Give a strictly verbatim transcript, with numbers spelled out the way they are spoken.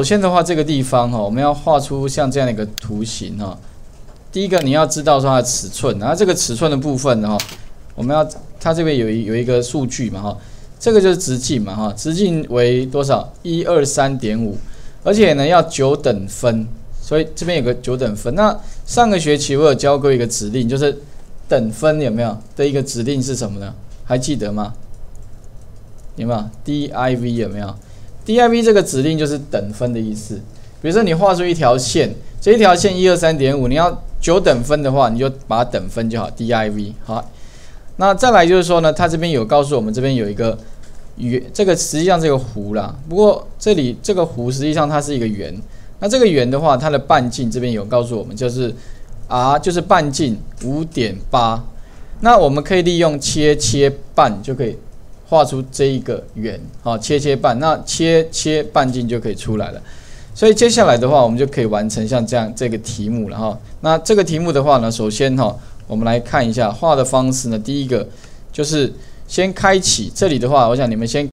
首先的话，这个地方哈，我们要画出像这样的一个图形哈。第一个你要知道说它的尺寸，然后这个尺寸的部分哈，我们要它这边有一有一个数据嘛哈，这个就是直径嘛哈，直径为多少？一二三点五，而且呢要九等分，所以这边有个九等分。那上个学期我有教过一个指令，就是等分有没有的一个指令是什么呢？还记得吗？有没有 div 有没有 ？div 这个指令就是等分的意思。比如说你画出一条线，这一条线一二三点五，你要九等分的话，你就把它等分就好 ，div 好。那再来就是说呢，它这边有告诉我们，这边有一个圆，这个实际上是一个弧啦。不过这里这个弧实际上它是一个圆。那这个圆的话，它的半径这边有告诉我们，就是 r 就是半径 五点八。那我们可以利用切切半就可以画出这一个圆，好，切切半，那切切半径就可以出来了。所以接下来的话，我们就可以完成像这样这个题目了哈。那这个题目的话呢，首先哈，我们来看一下画的方式呢。第一个就是先开启，这里的话，我想你们先